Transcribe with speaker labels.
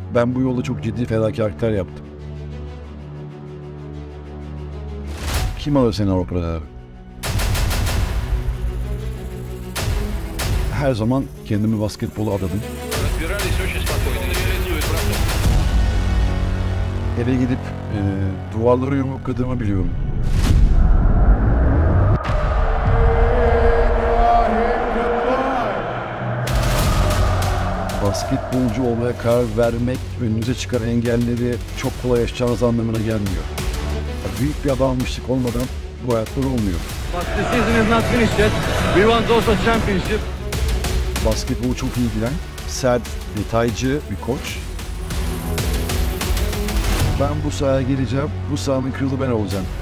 Speaker 1: Ben bu yolda çok ciddi fedakarlıklar yaptım. Kim alır seni Avrupa'da abi? Her zaman kendimi basketbola adadım. Eve gidip duvarları yumrukladığımı biliyorum. Basketbolcu olmaya karar vermek, önünüze çıkan engelleri çok kolay aşacağınız anlamına gelmiyor. Büyük bir adammışlık olmadan bu hayatta olmuyor.
Speaker 2: But the season is not finished yet. We want also championship.
Speaker 1: Basketbolu çok iyi bilen, sert, detaycı bir koç. Ben bu sahaya geleceğim, bu sahanın kralı ben olacağım.